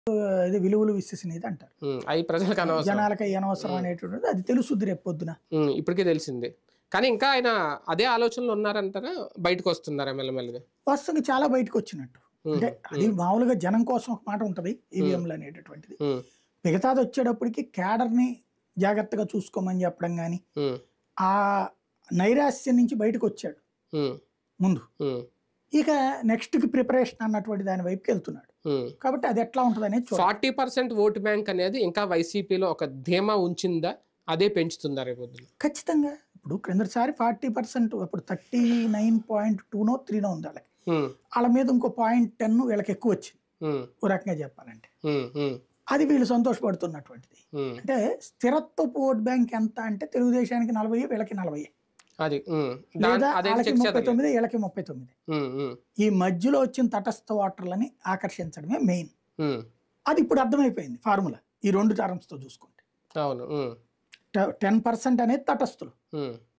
ఇది విలువలు విశ్వసనీయత అంటారు. అవి ప్రజలకు అనవసరం. జనాలకి అనవసరం అనేటువంటిది అది తెలుసుద్ది రేపు పొద్దున. ఇప్పటికే తెలిసింది. కానీ ఇంకా ఆయన అదే ఆలోచనలు ఉన్నారంటారా, బయటకు వస్తున్నారా మెల్లమెల్లగా? వాస్తవంగా చాలా బయటకు వచ్చినట్టు. అంటే అది మామూలుగా జనం కోసం ఒక మాట ఉంటుంది ఈవీఎంలు అనేటటువంటిది. మిగతాది వచ్చేటప్పటికి క్యాడర్ని జాగ్రత్తగా చూసుకోమని చెప్పడం కానీ ఆ నైరాశ్యం నుంచి బయటకు వచ్చాడు ముందు. ఇక నెక్స్ట్ కి ప్రిపరేషన్ అన్నటువంటి దాని వైపుకి వెళ్తున్నాడు. కాబట్టి అది ఎట్లా ఉంటుంది అనేది 40% ఓటు బ్యాంక్ అనేది ఇంకా వైసీపీలో ఒక ధీమా ఉంచిందా, అదే పెంచుతుందా రేపు? ఖచ్చితంగా. ఇప్పుడు క్రిందసారి 40%, ఇప్పుడు 39.2నో 3నో ఉంది వాళ్ళకి. వాళ్ళ మీద ఇంకో 0.10 వీళ్ళకి ఎక్కువ వచ్చింది ఓ రకంగా చెప్పాలంటే. అది వీళ్ళు సంతోషపడుతున్నటువంటిది. అంటే స్థిరత్వపు ఓట్ బ్యాంక్ ఎంత అంటే తెలుగుదేశానికి 40, వీళ్ళకి 40, లేదా వాళ్ళకి 39, వీళ్ళకి 39. ఈ మధ్యలో వచ్చిన తటస్థ ఓటర్లని ఆకర్షించడమే మెయిన్. అది ఇప్పుడు అర్థమైపోయింది ఫార్ములా ఈ 2 టర్మ్స్ తో చూసుకుంటే. 10% అనేది తటస్థులు,